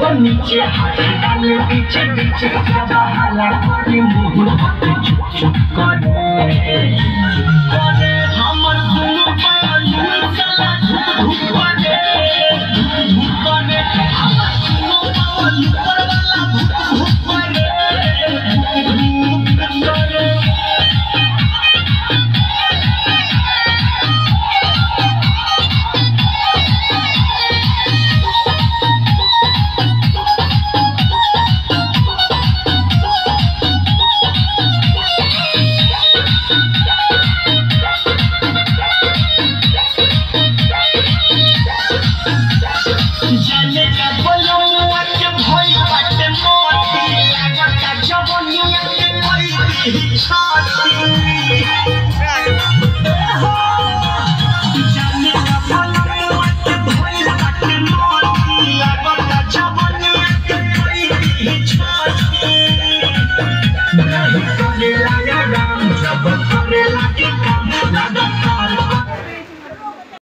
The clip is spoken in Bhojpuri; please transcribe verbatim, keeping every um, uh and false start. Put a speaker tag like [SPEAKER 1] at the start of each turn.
[SPEAKER 1] नीचे हाथ डाले पीछे पीछे जब हाला के मुंह चुप चुप करे करे हमर दुनु बालून साला धुक करे धुक करे हमर दुनु बालून ऊपर वाला धुक करे धुक करे Yeah.